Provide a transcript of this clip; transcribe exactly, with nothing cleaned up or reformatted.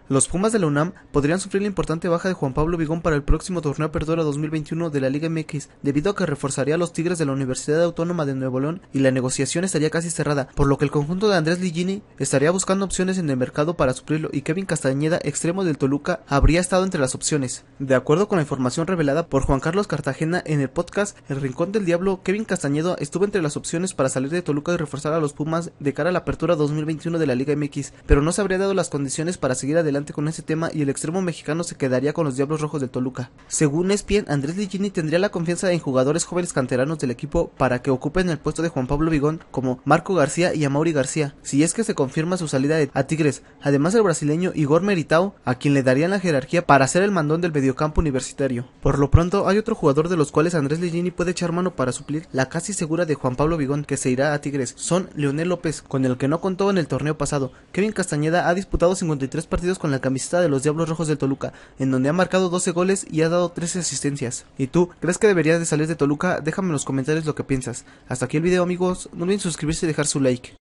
Los Pumas de la UNAM podrían sufrir la importante baja de Juan Pablo Vigón para el próximo torneo Apertura dos mil veintiuno de la Liga M X, debido a que reforzaría a los Tigres de la Universidad Autónoma de Nuevo León y la negociación estaría casi cerrada, por lo que el conjunto de Andrés Lilini estaría buscando opciones en el mercado para suplirlo y Kevin Castañeda, extremo del Toluca, habría estado entre las opciones. De acuerdo con la información revelada por Juan Carlos Cartagena en el podcast El Rincón del Diablo, Kevin Castañeda estuvo entre las opciones para salir de Toluca y reforzar a los Pumas de cara a la Apertura dos mil veintiuno de la Liga M X, pero no se habría dado las condiciones para seguir adelante con ese tema y el extremo mexicano se quedaría con los Diablos Rojos del Toluca. Según E S P N, Andrés Lilini tendría la confianza en jugadores jóvenes canteranos del equipo para que ocupen el puesto de Juan Pablo Vigón, como Marco García y Amaury García, si es que se confirma su salida a Tigres, además el brasileño Igor Meritao, a quien le darían la jerarquía para ser el mandón del mediocampo universitario. Por lo pronto, hay otro jugador de los cuales Andrés Lilini puede echar mano para suplir la casi segura de Juan Pablo Vigón, que se irá a Tigres. Son Leonel López, con el que no contó en el torneo pasado. Kevin Castañeda ha disputado cincuenta y tres partidos con la camiseta de los Diablos Rojos del Toluca, en donde ha marcado doce goles y ha dado trece asistencias. ¿Y tú, crees que deberías de salir de Toluca? Déjame en los comentarios lo que piensas. Hasta aquí el video, amigos, no olviden suscribirse y dejar su like.